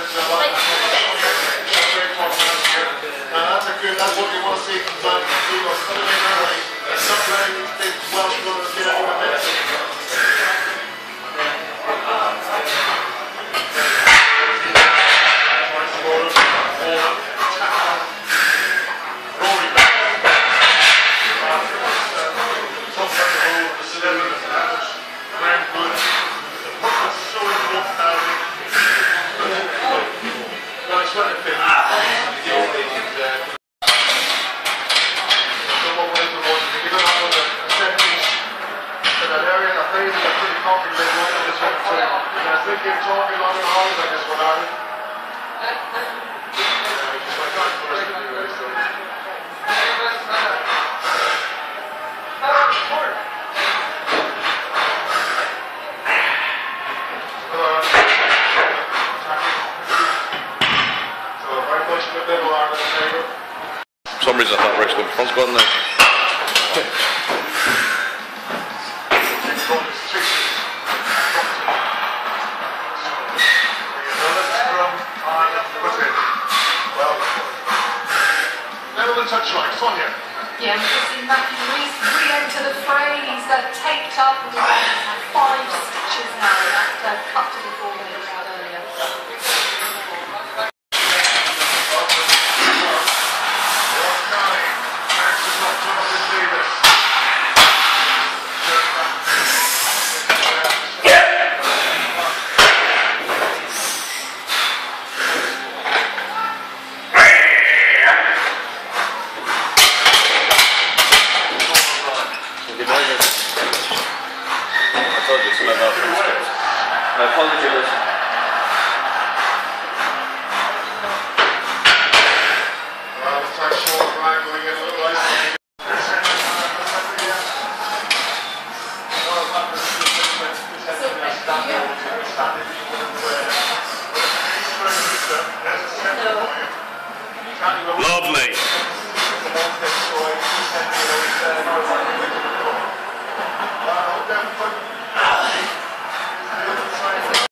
That's what you want to see from Simon. He was coming in early. Not letting these big Welsh brothers get out of the mess. For some reason I thought Rick's going to front gun now. Touchline, Sonia. Yeah, I'm just seeing Matthew re-enter the fray. He's taped up and he's 5 stitches now. That's cut to the ball that he had earlier. My apologies. Well, it's like short line going in a little ice.